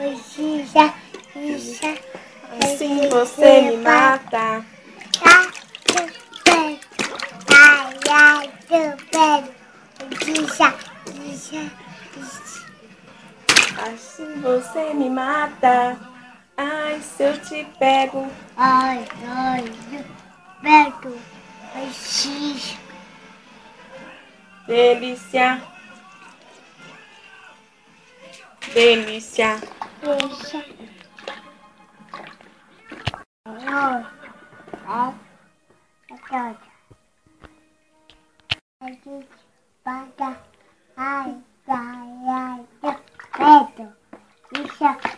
Xixa, xixa. Assim você me mata. Ai, ai, tu pego. Xixa, xixa, xixa. Assim você me mata. Ai, se eu te pego. Ai, tu pego. Xixa. Delícia. Delícia. Xixa. Ai, ai, ai. A gente paga. Ai, ai, ai, tu pego. Xixa.